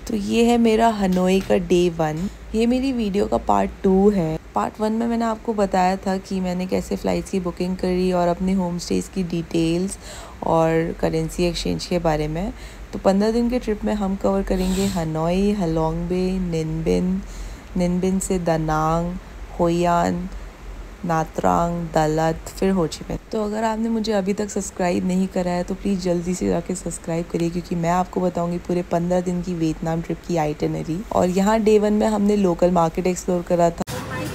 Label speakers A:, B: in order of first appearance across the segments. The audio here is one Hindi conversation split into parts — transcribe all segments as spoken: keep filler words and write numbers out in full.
A: तो ये है मेरा हनोई का डे वन। ये मेरी वीडियो का पार्ट टू है। पार्ट वन में मैंने आपको बताया था कि मैंने कैसे फ़्लाइट्स की बुकिंग करी और अपने होम स्टेज़ की डिटेल्स और करेंसी एक्सचेंज के बारे में। तो पंद्रह दिन के ट्रिप में हम कवर करेंगे हनोई, हलोंग बे, निनबिन, निनबिन से दानांग, होयान, नात्रांग, दालत, फिर हो ची मिन। तो अगर आपने मुझे अभी तक सब्सक्राइब नहीं करा है तो प्लीज़ जल्दी से जाके सब्सक्राइब करिए, क्योंकि मैं आपको बताऊंगी पूरे पंद्रह दिन की वियतनाम ट्रिप की आइटिनरी। और यहाँ डे वन में हमने लोकल मार्केट एक्सप्लोर करा था।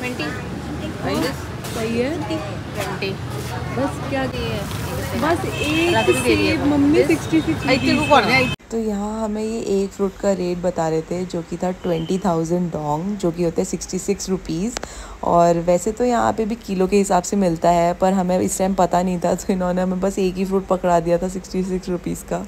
B: सही है बस क्या बस एक सेब मम्मी सिक्सटी सिक्स।
A: तो यहाँ हमें ये एक फ्रूट का रेट बता रहे थे जो कि था ट्वेंटी थाउजेंड डोंग, जो कि होते हैं सिक्सटी सिक्स रुपीज़। और वैसे तो यहाँ पे भी किलो के हिसाब से मिलता है, पर हमें इस टाइम पता नहीं था तो इन्होंने हमें बस एक ही फ्रूट पकड़ा दिया था सिक्सटी सिक्स रुपीज़ का।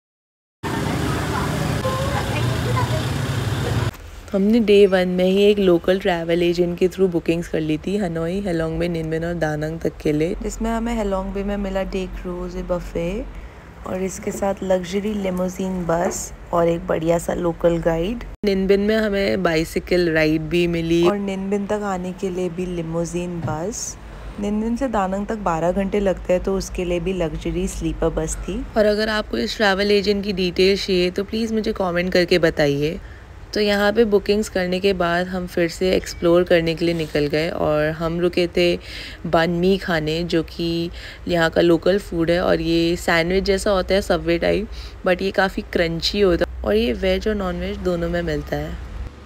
A: हमने डे वन में ही एक लोकल ट्रैवल एजेंट के थ्रू बुकिंग्स कर ली थी हनोई, हेलोंग बे, निनबिन और दानांग तक के लिए, जिसमें हमें हेलोंग बे में मिला डे क्रूज, बफे और इसके साथ लग्जरी लिमोजीन बस और एक बढ़िया सा लोकल गाइड। निनबिन में हमें बाइसिकल राइड भी मिली और निनबिन तक आने के लिए भी लिमोजीन बस। निनबिन से दानांग तक बारह घंटे लगते हैं तो उसके लिए भी लग्जरी स्लीपर बस थी। और अगर आपको इस ट्रैवल एजेंट की डिटेल्स चाहिए तो प्लीज़ मुझे कमेंट करके बताइए। तो यहाँ पे बुकिंग्स करने के बाद हम फिर से एक्सप्लोर करने के लिए निकल गए और हम रुके थे बान मी खाने, जो कि यहाँ का लोकल फूड है। और ये सैंडविच जैसा होता है सबवे टाइप, बट ये काफ़ी क्रंची होता है और ये वेज और नॉन वेज दोनों में मिलता है।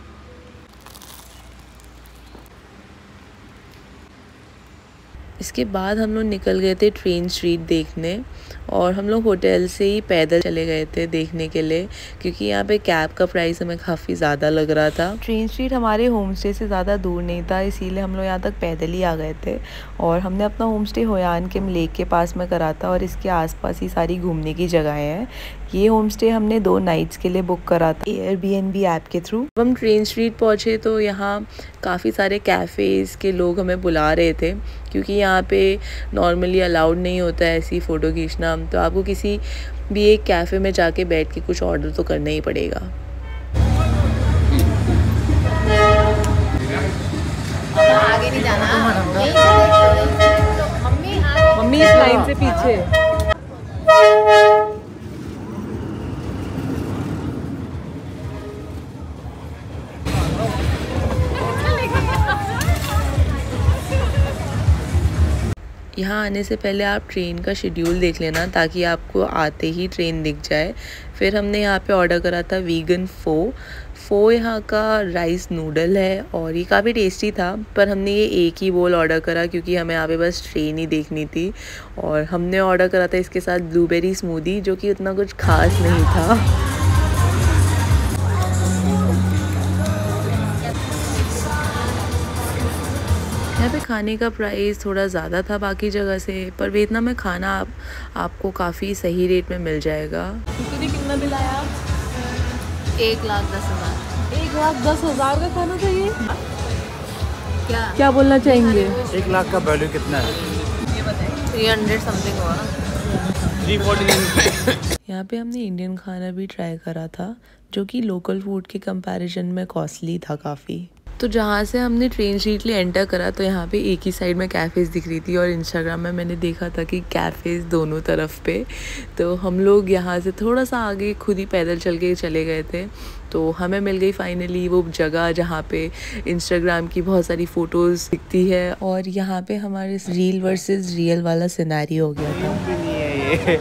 A: इसके बाद हम लोग निकल गए थे ट्रेन स्ट्रीट देखने और हम लोग होटल से ही पैदल चले गए थे देखने के लिए, क्योंकि यहाँ पे कैब का प्राइस हमें काफ़ी ज़्यादा लग रहा था। ट्रेन स्ट्रीट हमारे होम स्टे से ज़्यादा दूर नहीं था, इसीलिए हम लोग यहाँ तक पैदल ही आ गए थे। और हमने अपना होम स्टे होयान के लेक के पास में करा था और इसके आसपास ही सारी घूमने की जगहें हैं। ये होम स्टे हमने दो नाइट्स के लिए बुक करा था एयरबीएनबी ऐप के थ्रू। जब हम ट्रेन स्ट्रीट पहुँचे तो यहाँ काफ़ी सारे कैफ़ेज़ के लोग हमें बुला रहे थे, क्योंकि यहाँ पे नॉर्मली अलाउड नहीं होता है ऐसी फ़ोटो खींचना, तो आपको किसी भी एक कैफ़े में जाके बैठ के कुछ ऑर्डर तो करना ही पड़ेगा।
C: आगे नहीं जाना,
B: मम्मी इस लाइन से पीछे।
A: यहाँ आने से पहले आप ट्रेन का शेड्यूल देख लेना ताकि आपको आते ही ट्रेन दिख जाए। फिर हमने यहाँ पे ऑर्डर करा था वीगन फ़ो। फ़ो यहाँ का राइस नूडल है और ये काफ़ी टेस्टी था, पर हमने ये एक ही बोल ऑर्डर करा क्योंकि हमें यहाँ पे बस ट्रेन ही देखनी थी। और हमने ऑर्डर करा था इसके साथ ब्लूबेरी स्मूदी, जो कि उतना कुछ खास नहीं था। यहाँ पे खाने का प्राइस थोड़ा ज़्यादा था बाकी जगह से, पर वियतनाम में खाना आप, आपको काफ़ी सही रेट में मिल जाएगा।
B: तूने कितना बिल आया?
C: एक लाख दस हजार।
B: एक लाख दस हजार का खाना चाहिए?
C: क्या
B: क्या बोलना चाहेंगे?
D: एक लाख का वैल्यू कितना है?
C: ये बताइए। थ्री हंड्रेड समथिंग हुआ।
D: Three forty.
A: यहाँ पे हमने इंडियन खाना भी ट्राई करा था, जो कि लोकल फूड के कंपैरिजन में कॉस्टली था काफ़ी। तो जहाँ से हमने ट्रेन स्ट्रीट लिए एंटर करा तो यहाँ पे एक ही साइड में कैफ़ेज़ दिख रही थी और इंस्टाग्राम में मैंने देखा था कि कैफ़ेज़ दोनों तरफ पे। तो हम लोग यहाँ से थोड़ा सा आगे खुद ही पैदल चल के चले गए थे, तो हमें मिल गई फाइनली वो जगह जहाँ पे इंस्टाग्राम की बहुत सारी फ़ोटोज़ दिखती है। और यहाँ पे हमारे रील वर्सेस रियल वाला सिनेरियो हो गया था।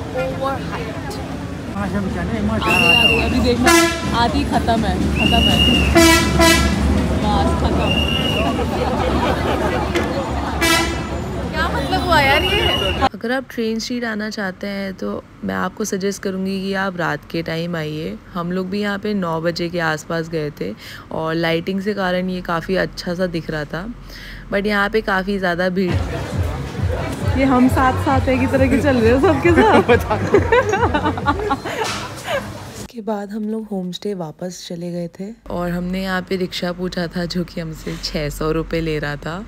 B: अभी देखना आधी खत्म है, खत्म है, खत्म।
C: क्या मतलब हुआ यार ये?
A: अगर आप ट्रेन स्ट्रीट आना चाहते हैं तो मैं आपको सजेस्ट करूँगी कि आप रात के टाइम आइए। हम लोग भी यहाँ पे नौ बजे के आसपास गए थे और लाइटिंग से कारण ये काफ़ी अच्छा सा दिख रहा था, बट यहाँ पे काफ़ी ज़्यादा भीड़।
B: ये हम साथ साथ है की तरह की चल रहे हो सबके साथ।
A: के बाद हम लोग होम स्टे वापस चले गए थे और हमने यहाँ पे रिक्शा पूछा था, जो कि हमसे छः सौ रुपये ले रहा था।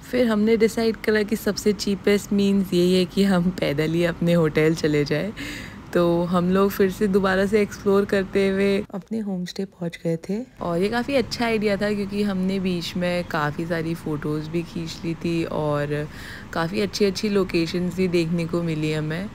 A: फिर हमने डिसाइड करा कि सबसे चीपेस्ट मीन्स यही है कि हम पैदल ही अपने होटल चले जाए। तो हम लोग फिर से दोबारा से एक्सप्लोर करते हुए अपने होम स्टे पहुँच गए थे। और ये काफ़ी अच्छा आइडिया था क्योंकि हमने बीच में काफ़ी सारी फ़ोटोज़ भी खींच ली थी और काफ़ी अच्छी अच्छी लोकेशंस भी देखने को मिली हमें।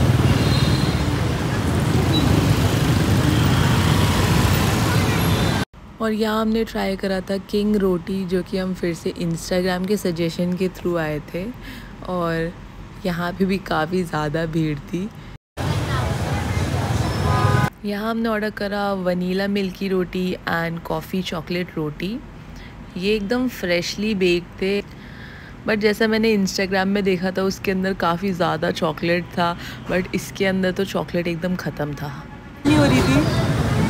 A: और यहाँ हमने ट्राई करा था किंग रोटी, जो कि हम फिर से इंस्टाग्राम के सजेशन के थ्रू आए थे और यहाँ पे भी काफ़ी ज़्यादा भीड़ थी। यहाँ हमने ऑर्डर करा vanilla milky roti and coffee chocolate roti. ये एकदम फ्रेशली बेक थे, बट जैसा मैंने इंस्टाग्राम में देखा था उसके अंदर काफ़ी ज़्यादा चॉकलेट था, बट इसके अंदर तो चॉकलेट एकदम ख़त्म था। नहीं हो रही थी।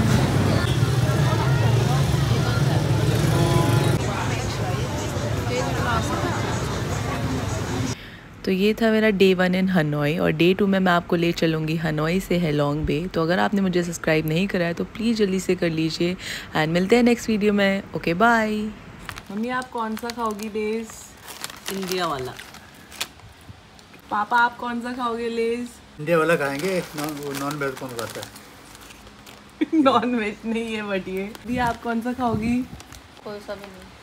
A: तो ये था मेरा डे वन इन हनोई और डे टू में मैं आपको ले चलूँगी हनोई से हेलोंग बे। तो अगर आपने मुझे सब्सक्राइब नहीं करा है तो प्लीज़ जल्दी से कर लीजिए एंड मिलते हैं नेक्स्ट वीडियो में। Okay bye.
B: मम्मी आप कौन सा खाओगी लेज़?
E: इंडिया वाला।
B: पापा आप कौन सा खाओगे लेज़?
D: इंडिया वाला खाएंगे, नॉन वो नॉन वेज कौन खाता है?
B: नॉन वेज नहीं है बट ये। दी आप कौन सा खाओगी?
C: कोई सा भी नहीं।